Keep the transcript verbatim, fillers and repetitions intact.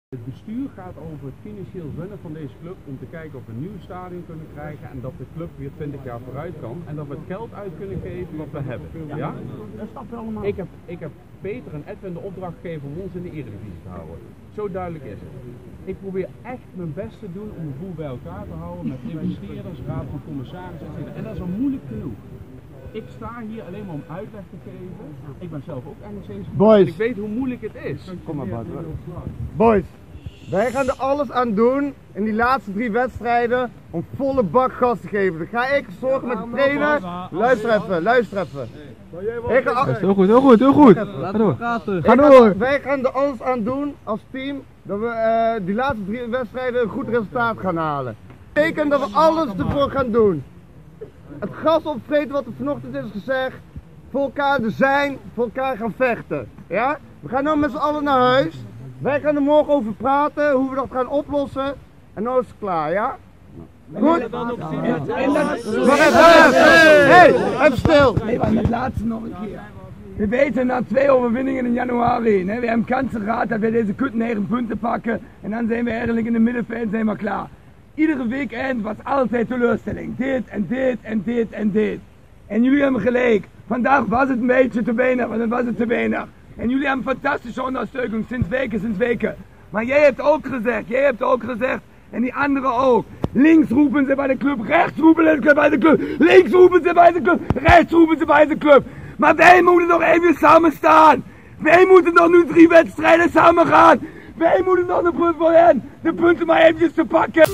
Het bestuur gaat over het financieel runnen van deze club om te kijken of we een nieuw stadion kunnen krijgen en dat de club weer twintig jaar vooruit kan en dat we het geld uit kunnen geven wat we hebben. Ja? Dat snapt allemaal. Ik heb, ik heb Peter en Edwin de opdracht gegeven om ons in de Eredivisie te houden. Zo duidelijk is het. Ik probeer echt mijn best te doen om de boel bij elkaar te houden met investeerders, raad van commissarissen, et cetera. En dat is al moeilijk genoeg. Ik sta hier alleen maar om uitleg te geven. Ik ben zelf ook N E C. Boys. Ik weet hoe moeilijk het is. Kom maar, Bart. Boys, wij gaan er alles aan doen in die laatste drie wedstrijden om volle bak gas te geven. Dan ga ik zorgen met de trainer. Luister even, luister even. Ik ga... Heel goed, heel goed, heel goed. Ga door. Ga door. Wij gaan er alles aan doen als team dat we uh, die laatste drie wedstrijden een goed resultaat gaan halen. Dat betekent dat we alles ervoor gaan doen. Het gas opvreten wat er vanochtend is gezegd. Voor elkaar er zijn, voor elkaar gaan vechten. Ja? We gaan nu met z'n allen naar huis. Wij gaan er morgen over praten, hoe we dat gaan oplossen. En dan is het klaar, ja? Goed? Wacht even! Hé, even stil! Nee, maar het laatste nog een keer. We weten na twee overwinningen in januari, ne, we hebben kansen gehad dat we deze kut negen punten pakken. En dan zijn we eigenlijk in de middenveld zijn we klaar. Iedere weekend was altijd teleurstelling. Dit en dit en dit en dit. En jullie hebben gelijk. Vandaag was het een beetje te weinig, want dan was het te weinig. En jullie hebben fantastische ondersteuning sinds weken, sinds weken. Maar jij hebt ook gezegd, jij hebt ook gezegd, en die anderen ook. Links roepen ze bij de club, rechts roepen ze bij de club. Links roepen ze bij de club, rechts roepen ze bij de club. Maar wij moeten nog even samen staan. Wij moeten nog nu drie wedstrijden samen gaan. Wij moeten nog de, de punten maar eventjes te pakken.